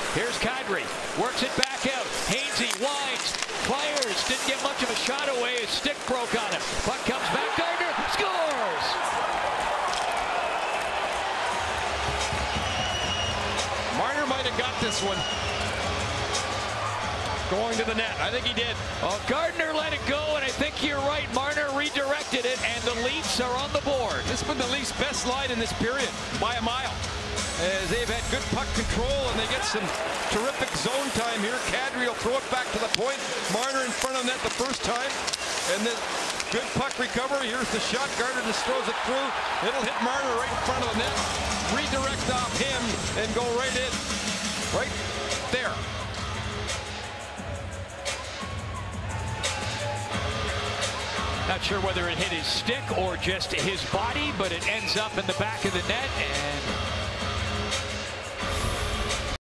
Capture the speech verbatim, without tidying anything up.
Here's Kadri. Works it back out. Hainsey winds. Fires. Didn't get much of a shot away. His stick broke on him. Puck comes back. Gardner scores! Marner might have got this one. Going to the net. I think he did. Well, Gardner let it go, and I think you're right. Marner redirected it, and the Leafs are on the board. This has been the Leafs' best line in this period by a mile. As they've had good puck control, and they get some terrific zone time here. Kadri will throw it back to the point. Marner in front of net the first time. And then good puck recovery. Here's the shot. Gardner just throws it through. It'll hit Marner right in front of the net. Redirect off him and go right in. Right there. Not sure whether it hit his stick or just his body, but it ends up in the back of the net, and